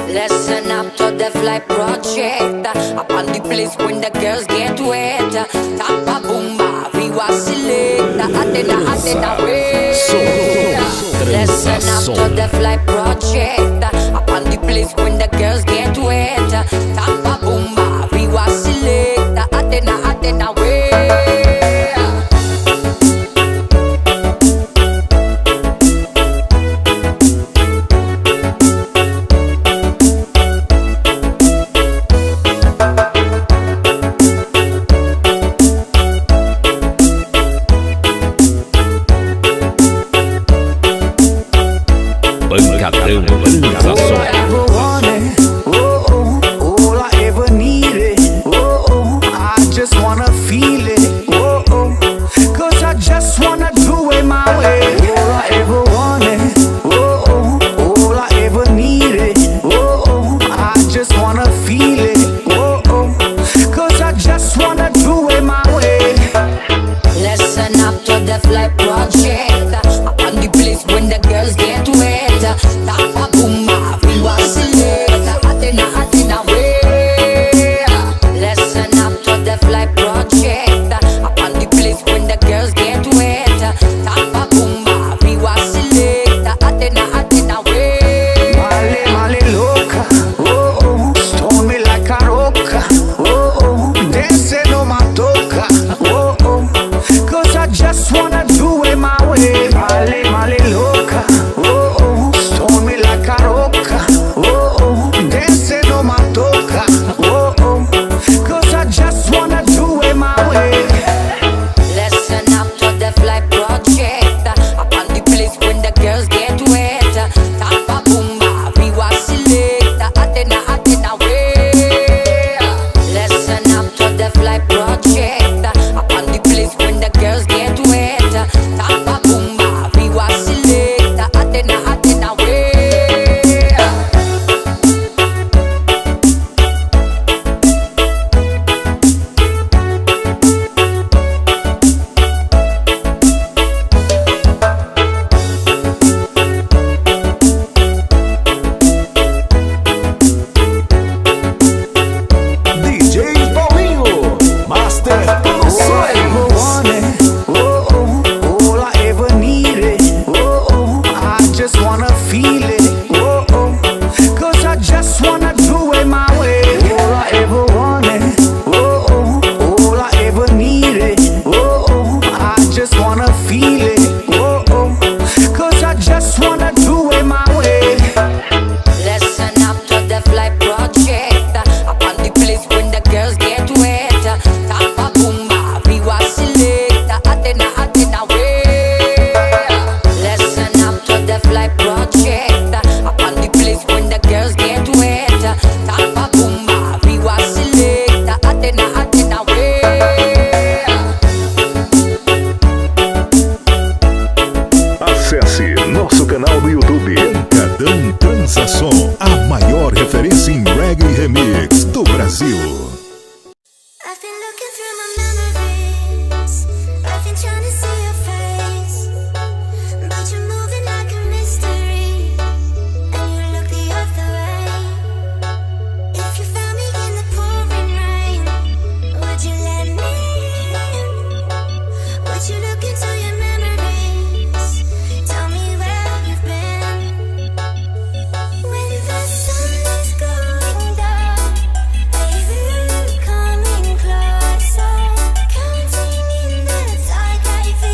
Listen up to the flight project. Up on the place when the girls get wet. Tapa boomba, we was select. Atena way. Listen up to the flight project. Up on the place when the girls get wet. Tapa boomba, we was select. Atena way. Pancadão All I ever needed. I just wanna feel it. Cause I just wanna do it my way. All I ever wanted. All I ever needed. I just wanna feel it. Cause I just wanna do it my way. Listen up to the flight project. Up on the place when the girls get wet. Tapa boomba, we was select. Atena way. Listen up to the flight project. Up on the place when the girls get wet. Tapa boomba, we was select. Atena way. Male loca, stone me like a roca. Dance no my toca. Cause I just wanna do it my way. Male loca, stone me like a roca. Dance no my toca. Cause I just wanna do it my way. Listen up to the flight project. Up on the place when the girls get wet. Tapa boomba, we was select. Atena way. Listen up to the flight project. Up on the place when the girls get wet. Tapa boomba, we was select. Atena way. DJ Paulinho, Master All I ever wanted. All I ever needed. I just wanna feel it. Cause I just wanna do it my way. All I ever wanted. All I ever needed. I just wanna feel it. Cause I just wanna do it my way. Listen up to the flight project. Up on the place when the girls get wet. Tapa boomba, we was select. Atena way. Listen up to the flight project. Up on the place when the girls get wet. Tapa boomba, we was select. Atena way. Acesse nosso canal no YouTube Pancadão Transa Som, a maior referência em reggae remix do Brasil. I've been looking through my memories. I've been trying to see your face, but you're moving like a mystery, and you look the other way. If you found me in the pouring rain, would you let me in? Would you look into your memories? Tell me where you've been. When the sun is going down, are you coming closer? Counting in the dark, I feel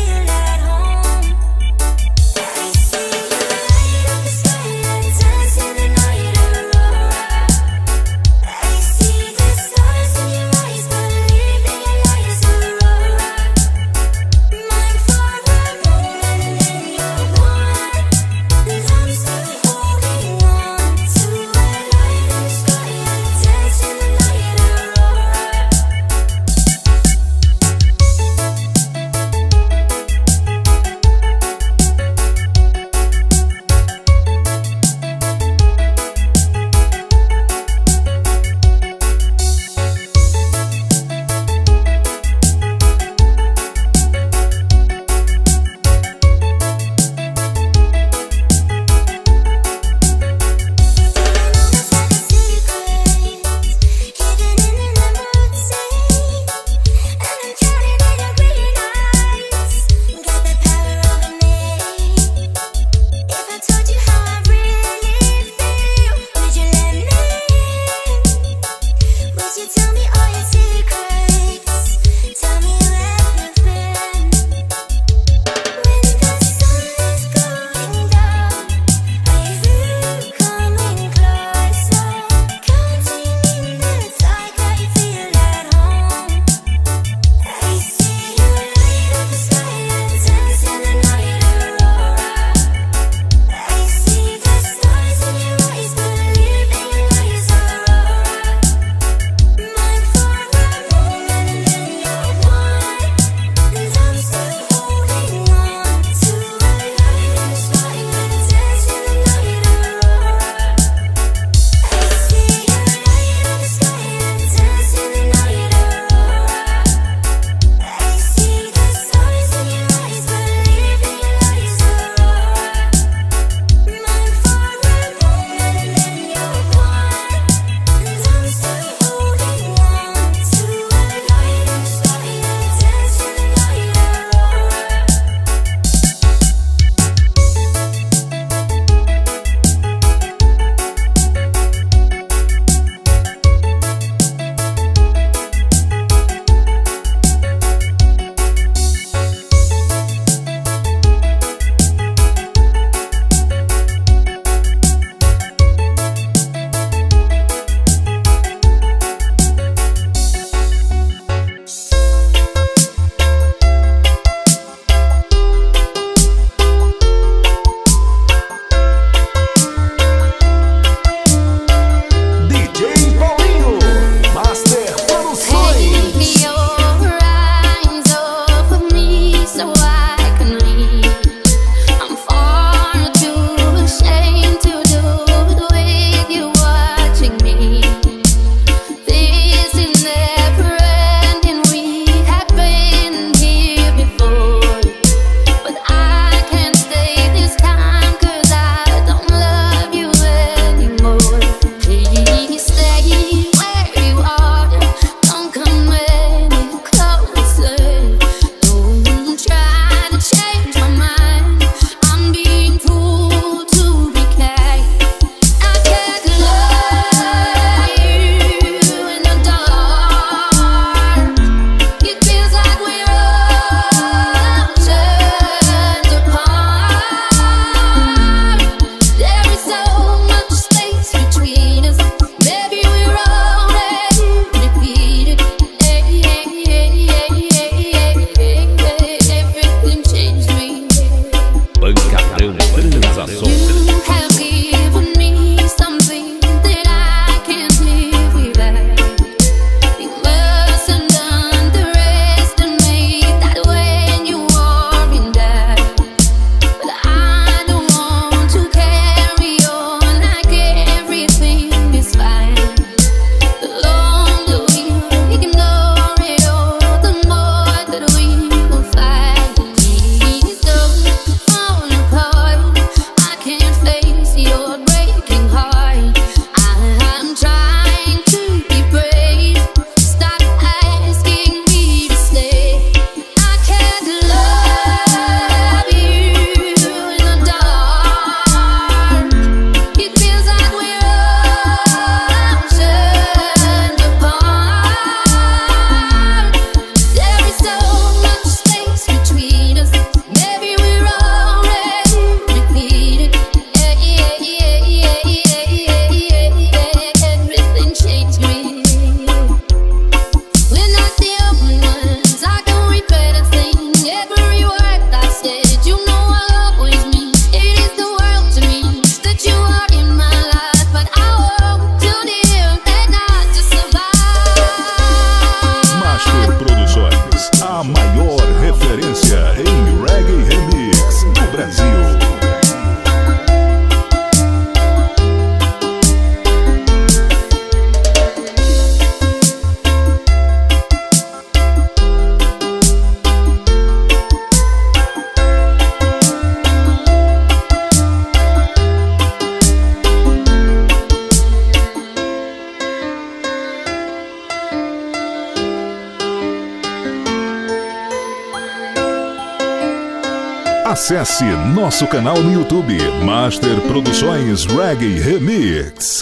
Acesse nosso canal no YouTube, Master Produções Reggae Remix.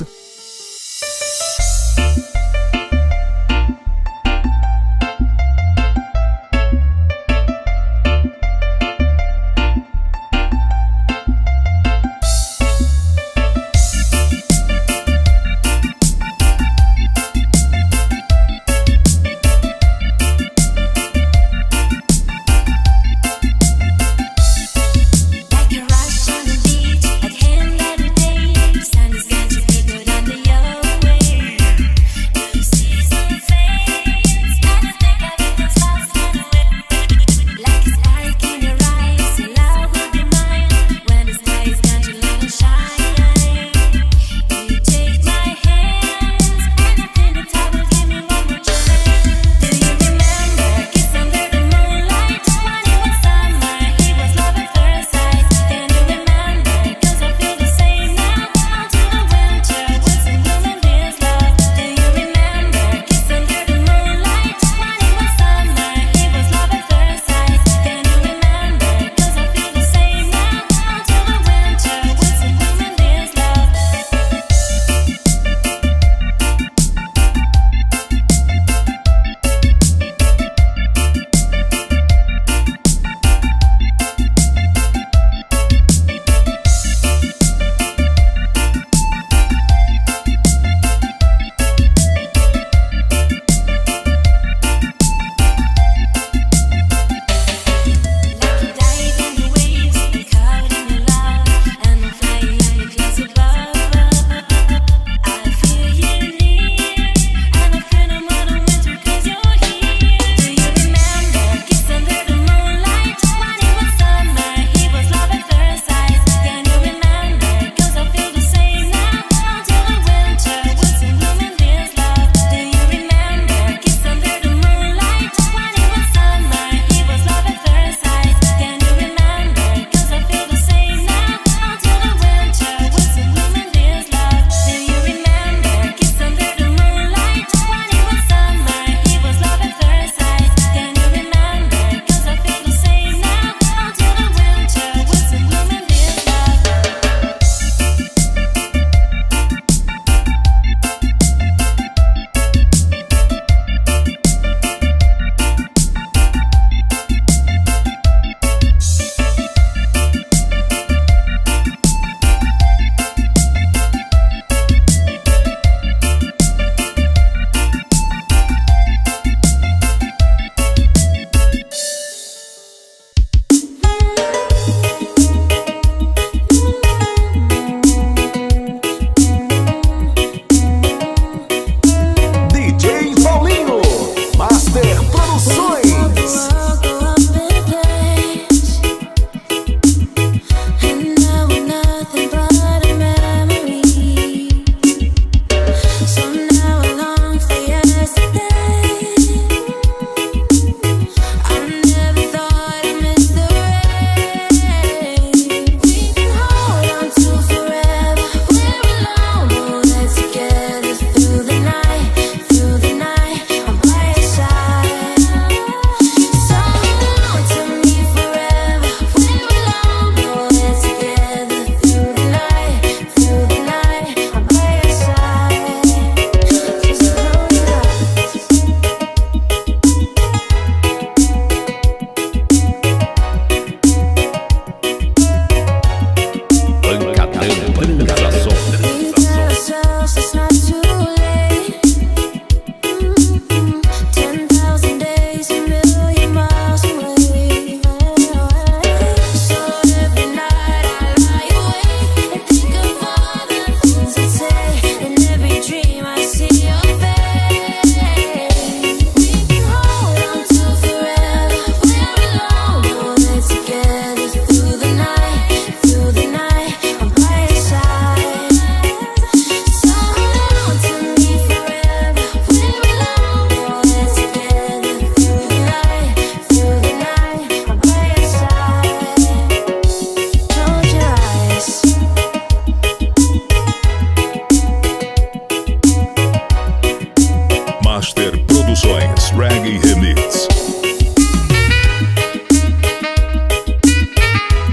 Reggae Remix.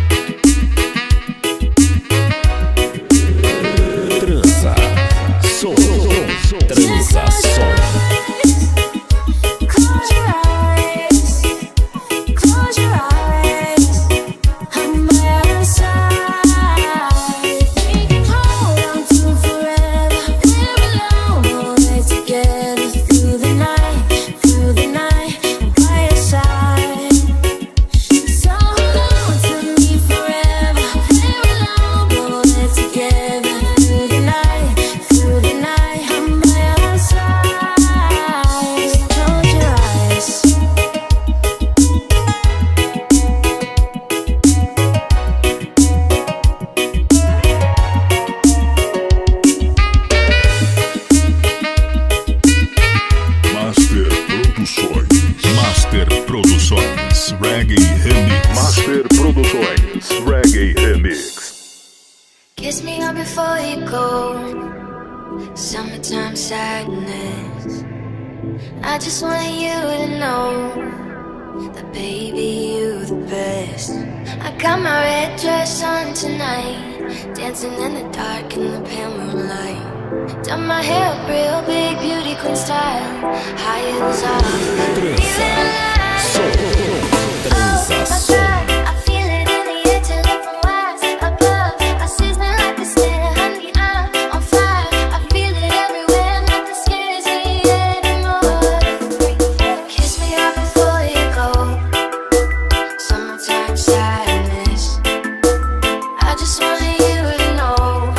before you go. Summertime sadness. I just want you to know that baby, you're the best. I got my red dress on tonight, dancing in the dark in the pale moonlight. Done my hair up real big, beauty queen style. High heels off, feeling alive. Oh my God, I feel it in the air till it from wise above. I sizzling like a snare, honey, I'm on fire. I feel it everywhere, nothing scares me anymore. Kiss me out before you go. Summertime sadness. I just want you to know,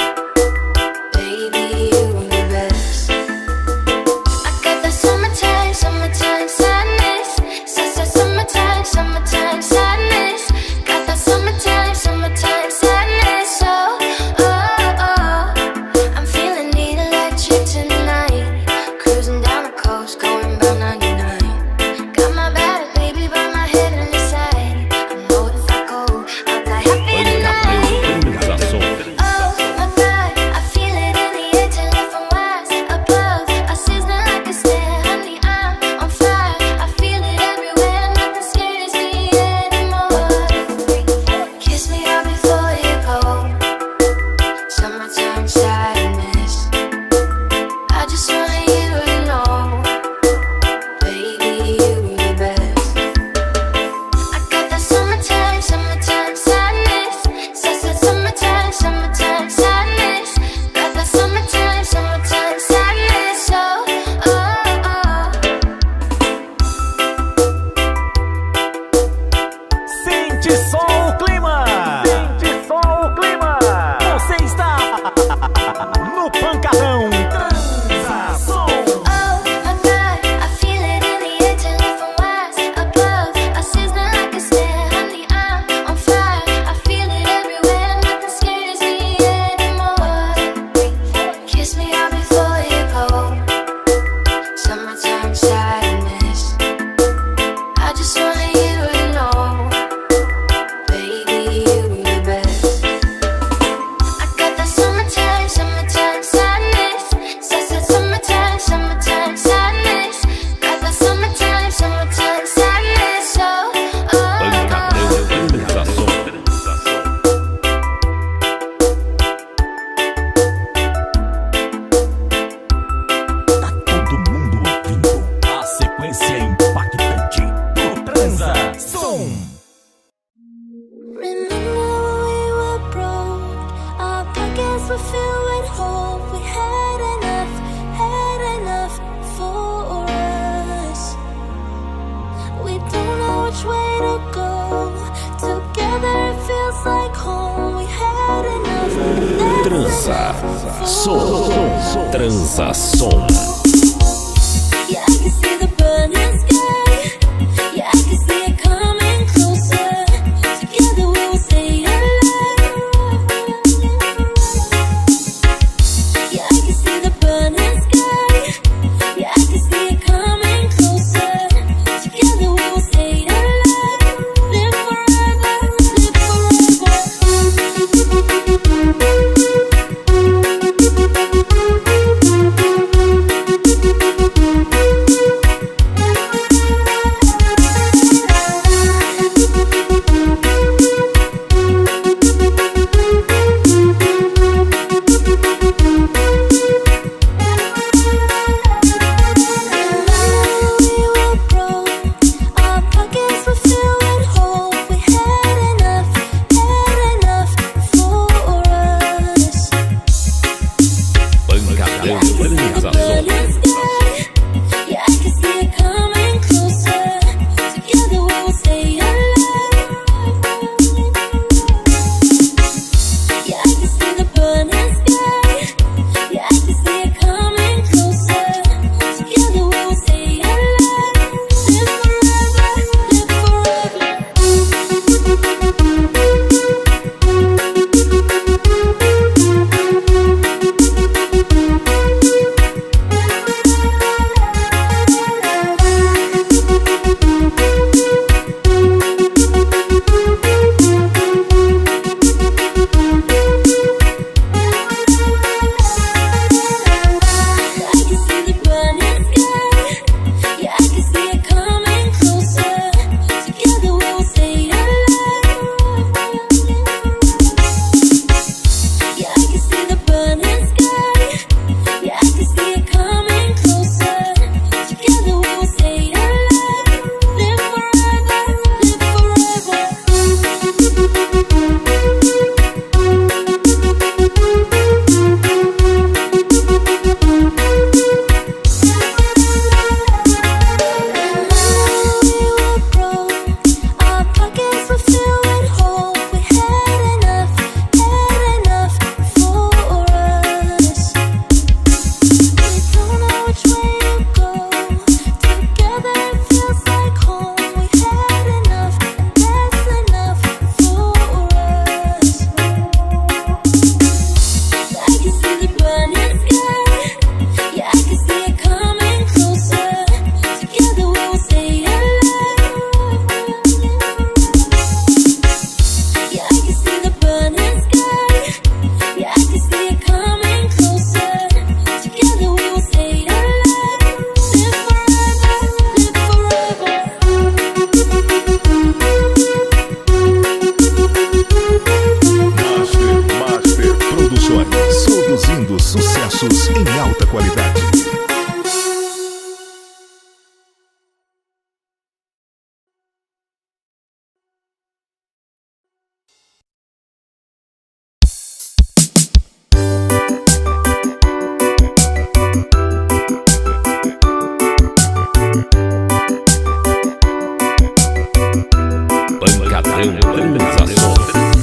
baby, you're the best. I got the summertime sadness. Summertime sadness. Got that summertime sadness. Oh. I'm feeling the electric tonight. Cruising down the coast, going about 99. Got my bad baby by my head and the side. I know if I go, I'll die happy tonight. Oh my God, I feel it in the air till it from wise above. I sizzling like a snare, honey, I'm on fire. I feel it everywhere, nothing scares me anymore. Kiss me out before you go. Summertime sadness. I just want you to know, baby, you're the best. I got that summertime sadness. Summertime sadness. Got that summertime sadness. Oh. Sente só o clima. Sente só o clima. Você está no Pancadão Transação. Oh my God, I feel it in the air till it from wise above. I sizzling like a snare, honey, I'm on fire. I feel it everywhere, nothing scares me anymore. Kiss me out before you go. Summertime sadness. I just want you to know, baby, you're the best. I got that summertime sadness. Summertime sadness. Got that summertime sadness. Oh. Tá todo mundo ouvindo a sequência impactante do Transação. Remember when we were broke, our pockets were filled with hope. We had enough for us. We don't know which way to go. Together it feels like home. We had enough. Transação. Yeah, I can see the burning sky. Yeah, I can see it coming closer. Together we will stay alive. Yeah, I can see the burning sky. Yeah, I can see it coming closer. Together we will stay alive. Live forever, live forever. alta qualidade. Pancadão Transação.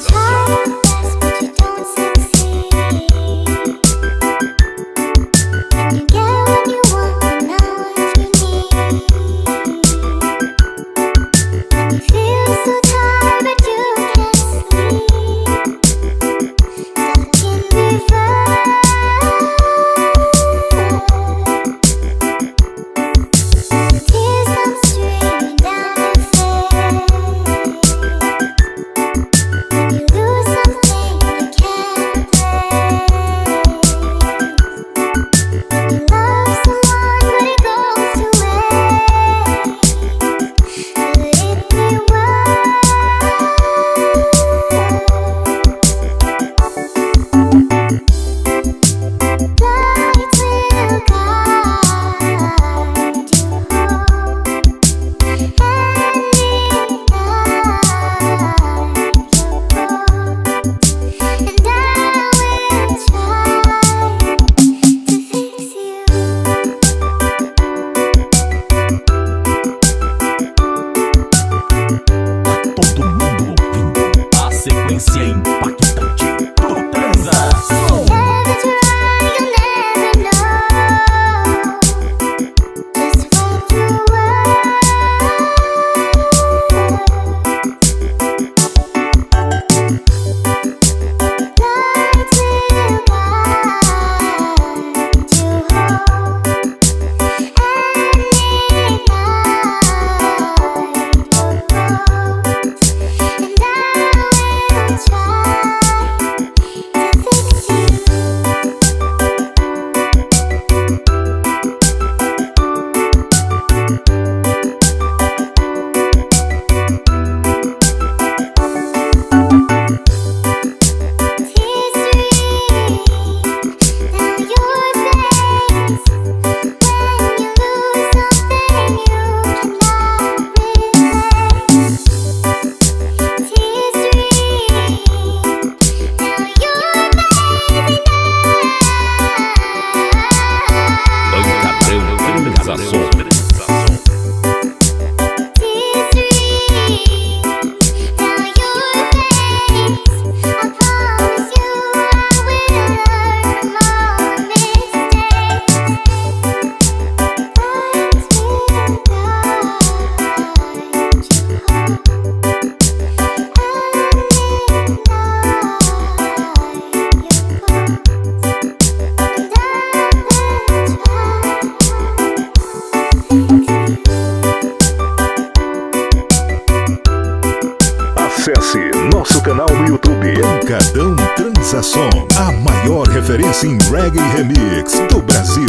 Acesse nosso canal no YouTube, Pancadão Transação, a maior referência em reggae remix do Brasil.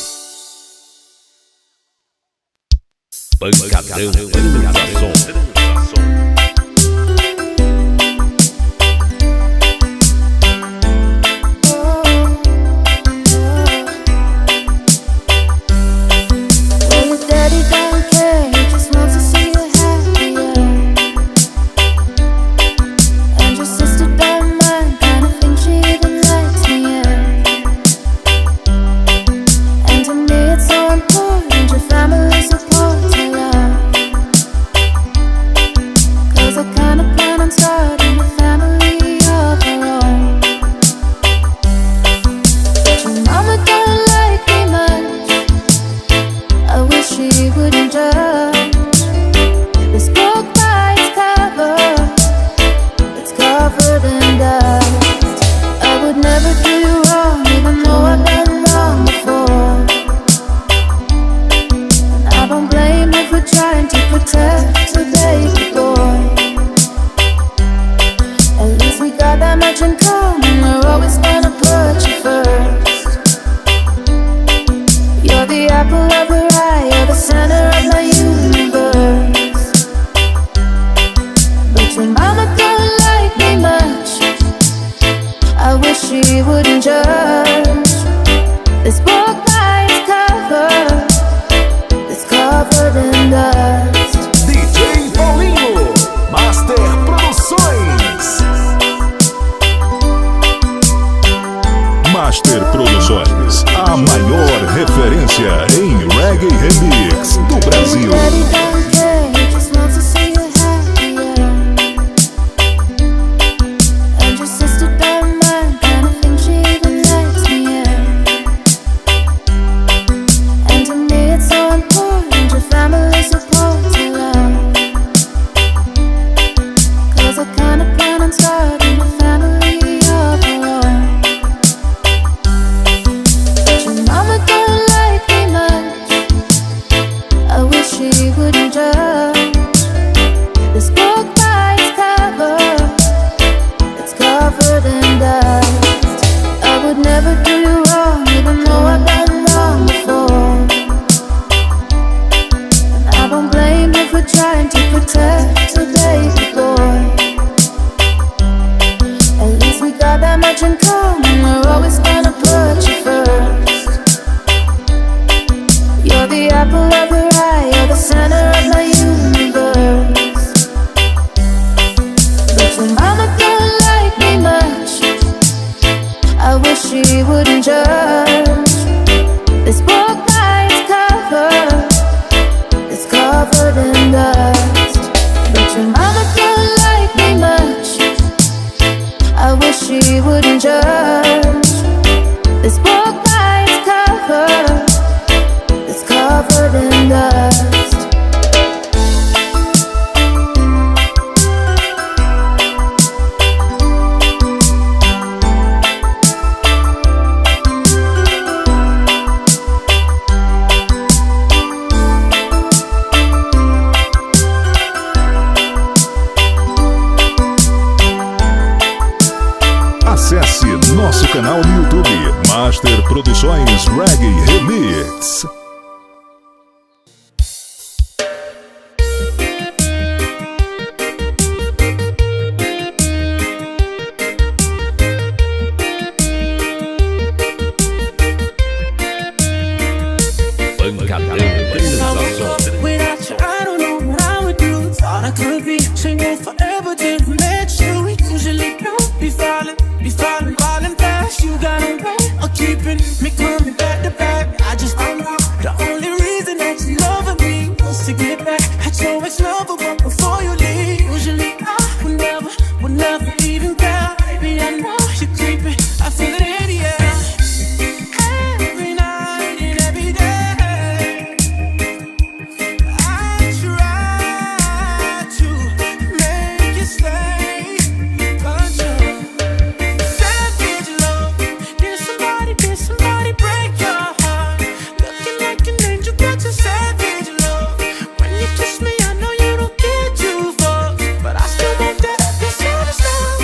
Pancadão Transação. She wouldn't judge this book. maior referência em reggae remix do Brasil. Acesse nosso canal no YouTube, Master Produções Reggae Remix. Pancadão Transação. Without you, I don't know what I would do. Thought I could be single forever, didn't let you. Usually don't be falling fast. You got away of keeping me coming back to back. I just don't know. The only reason that you loving me was to get back at your ex-lover, but before you leave, usually I would never even care. Baby, I know you're creeping. I feel it in the air. Every night and every day, I try to make you stay, but you're savage love. Did somebody break your heart? Looking like an angel, but you're savage love. When you kiss me, I know you don't get too far, but I still want that. You're savage love.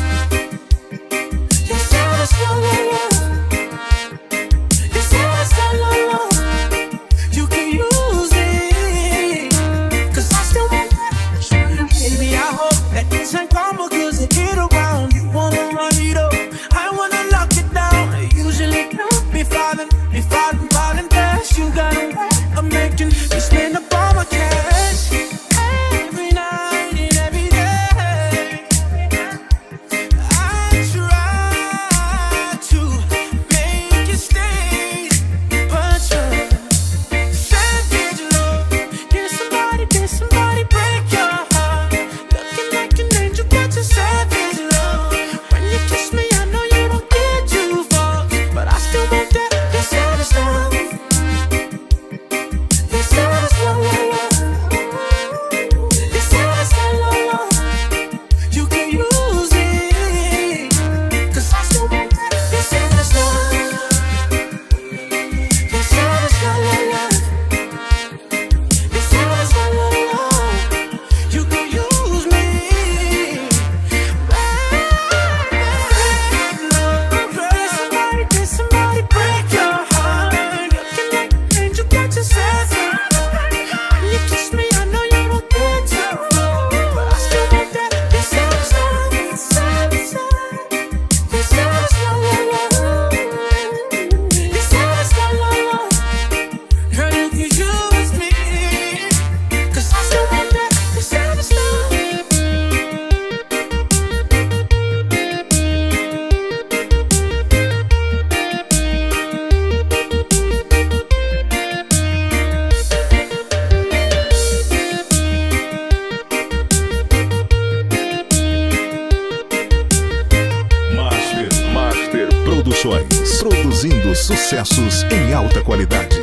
You're savage love. You're savage love. You can use it, 'cause I still want that. Baby, I hope that this ain't karma, 'cause it hit around. You wanna run it up, I wanna lock it down. Usually don't be falling fast. You got a way of making me spend up all my cash. Every night and every day, I try to make you stay, but you're savage love. Did somebody break your heart? Looking like an angel, but you're savage love. When you kiss me, I know you don't get too far, but I still want that. You're savage love. sucessos em alta qualidade.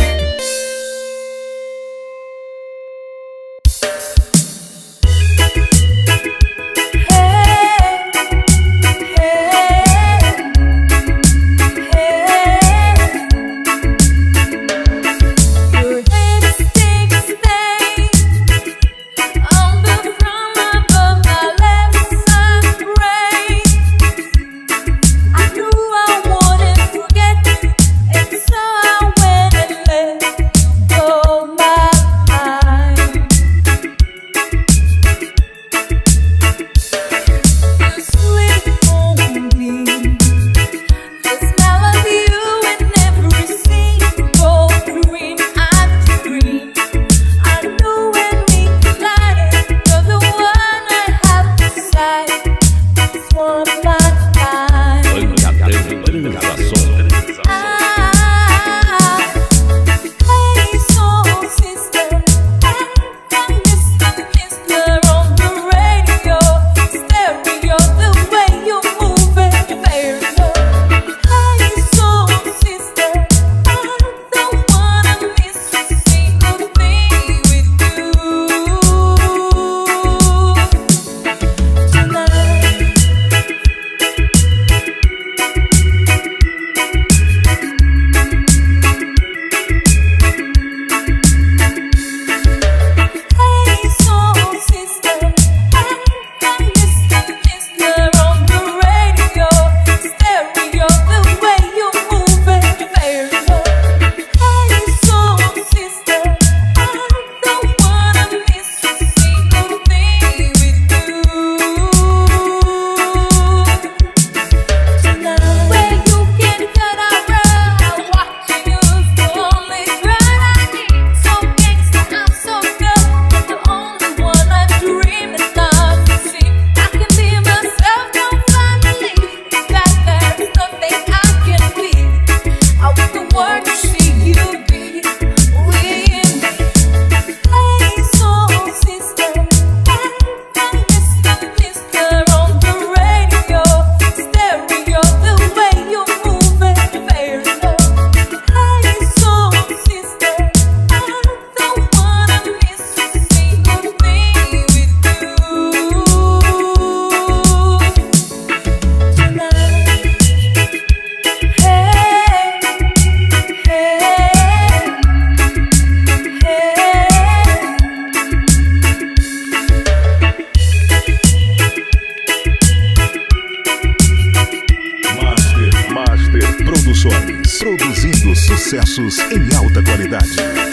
Produzindo sucessos em alta qualidade.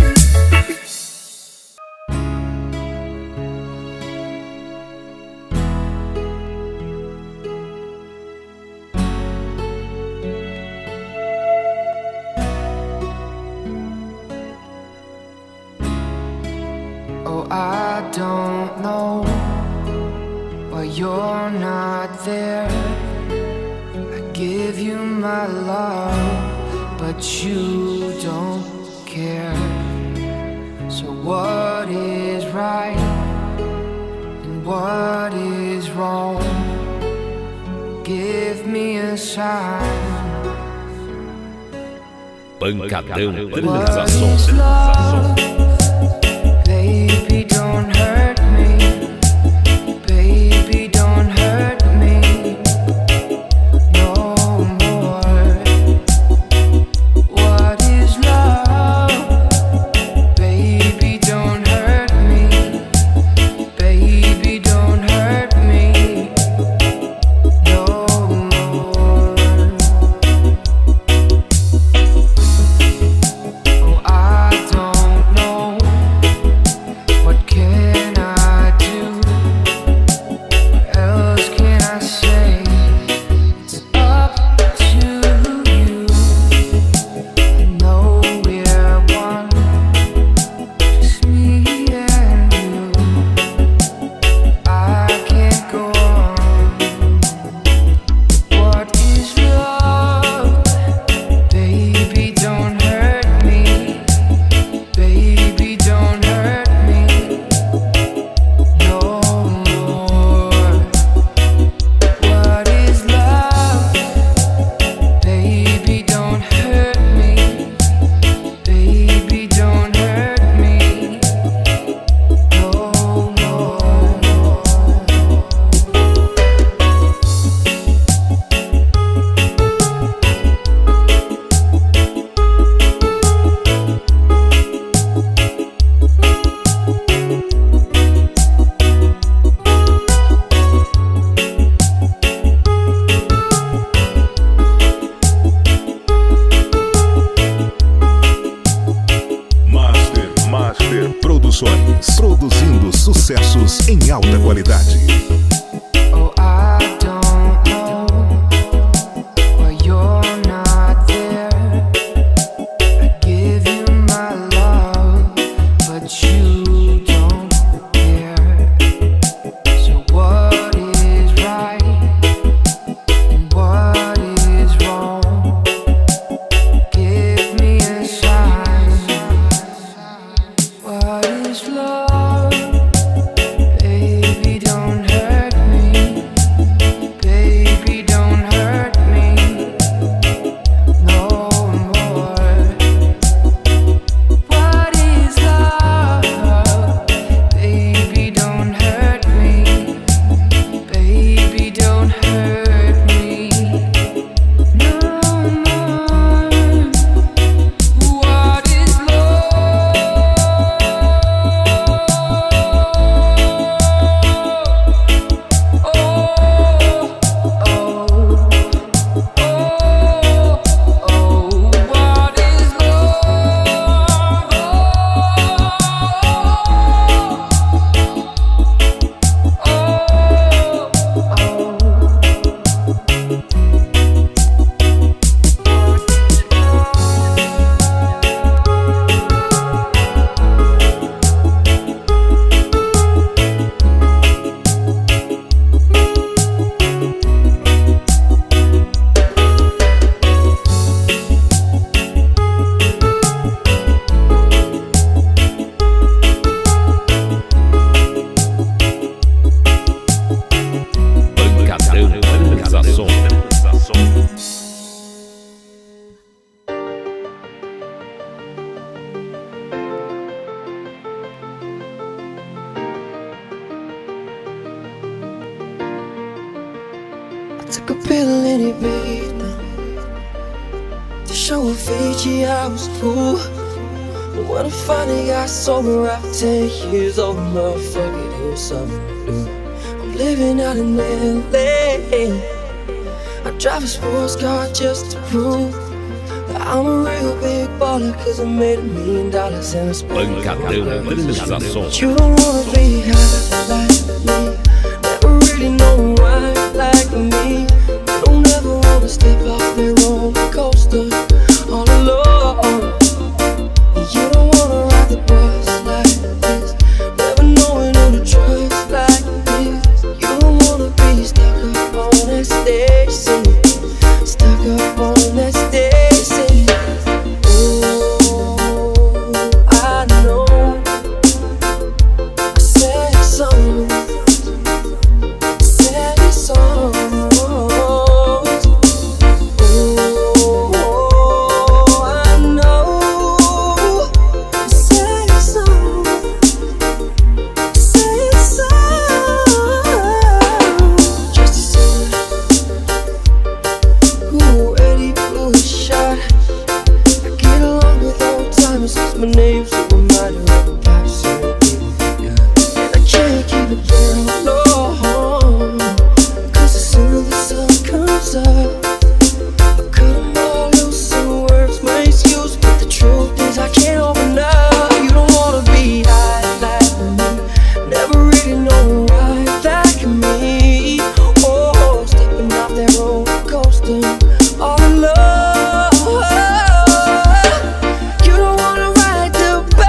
Oh, I don't know why you're not there. I give you my love, but you don't care. So what is right and what is wrong? Give me a sign. Pancadão, What transação, is love? Baby, don't hurt me. Baby, don't hurt me no more. What is love? Baby, don't hurt me. Baby, don't hurt me no more. Oh, I don't know produzindo sucessos em alta qualidade. Oh, I don't know why you're not there. I give you my love, but you don't care. So what is right and what is wrong? Give me a sign. What is love? Baby, don't hurt me. Baby, don't hurt me no more. What is love? Baby, don't hurt me. Baby, don't hurt me no more. What is love? What is Pancadão Transação. Took a pill in Ibiza to show Fiji I was cool. But when I finally got sober after 10 years old, motherfucker, it was something to do. I'm living out in LA. I drive a sports car just to prove that I'm a real big baller, cause I made $1 million and I spent it Pancadão Transação. But you don't wanna be high like me. Never really know why like me. You don't ever wanna step off the roller coaster all alone. You don't wanna ride the bus like this, never knowing who to trust like this. You don't wanna be stuck up on that station, stuck up on that station. Oh, I know I said something. My name's a reminder of a pop song, yeah. And I can't keep it down, no, cause as soon as the sun comes up, I cut them all loose and words my excuse. But the truth is I can't open up. You don't wanna be high like me, never really know why like me. Oh, stepping off that roller coaster all alone. You don't wanna ride the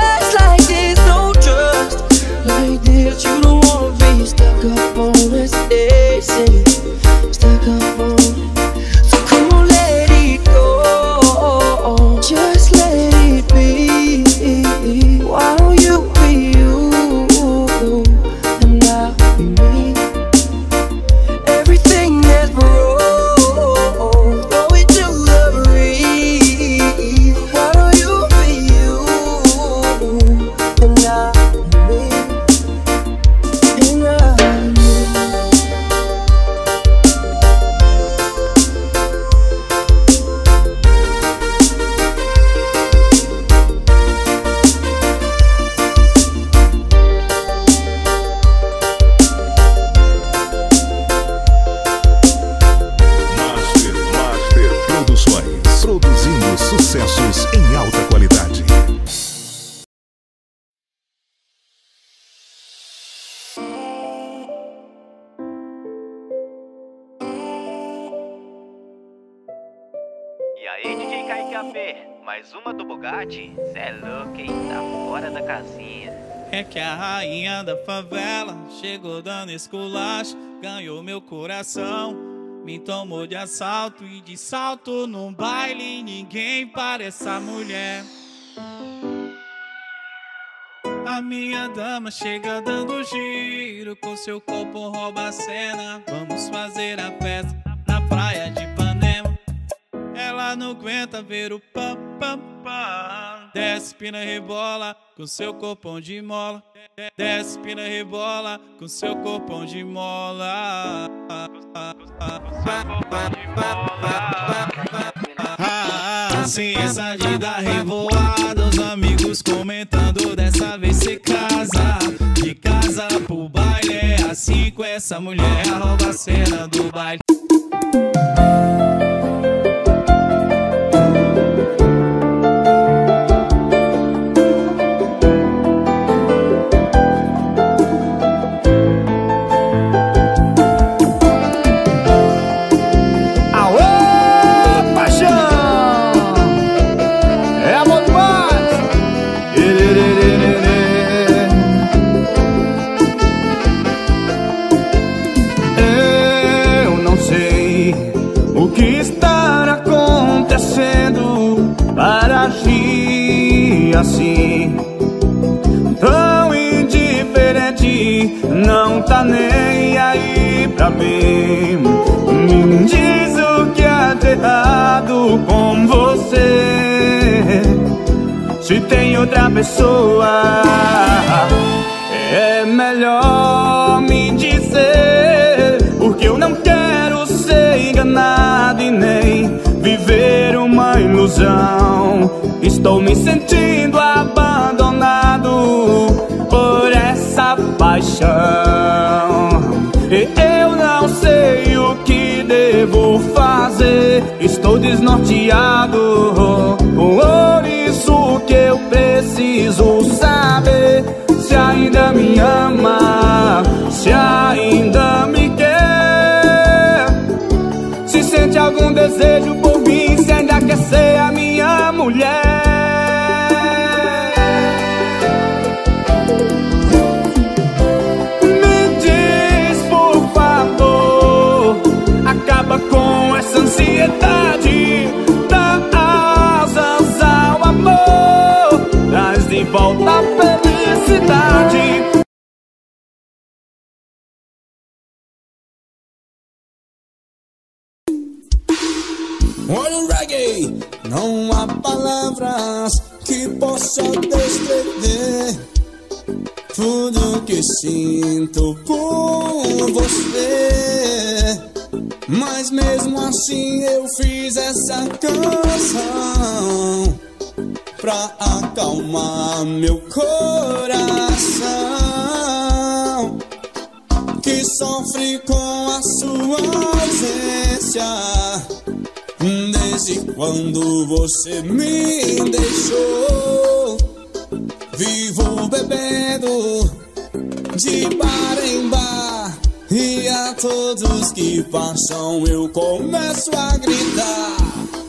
mais uma do Bugatti? Cê é louco, hein? Tá fora da casinha. É que a rainha da favela chegou dando esculacho, ganhou meu coração, me tomou de assalto e de salto num baile. Ninguém para essa mulher. A minha dama chega dando giro, com seu corpo rouba a cena. Vamos fazer a festa na praia de Ipanema. Ela não aguenta ver o pam pam pam. Desce, pina, rebola com seu corpão de mola. Desce, pina, rebola com seu corpão de mola. Ciência de dar revoada, os amigos comentando, dessa vez cê casa. De casa pro baile, é assim com essa mulher, rouba a cena do baile. Assim, tão indiferente, não tá nem aí pra mim. Me diz o que há de errado com você. Se tem outra pessoa, é melhor me dizer, porque eu não quero ser enganado e nem viver uma ilusão. Estou me sentindo abandonado por essa paixão. E eu não sei o que devo fazer. Estou desnorteado. Por isso que eu preciso saber se ainda me ama, se ainda me quer, se sente algum desejo por mim, se ainda quer ser a minha mulher. Com essa ansiedade, dá asas ao amor, traz de volta a felicidade. Olha o reggae, não há palavras que possam descrever tudo que sinto por você. Mas mesmo assim eu fiz essa canção pra acalmar meu coração, que sofre com a sua ausência desde quando você me deixou. Vivo bebendo de bar em bar, e a todos que passam eu começo a gritar: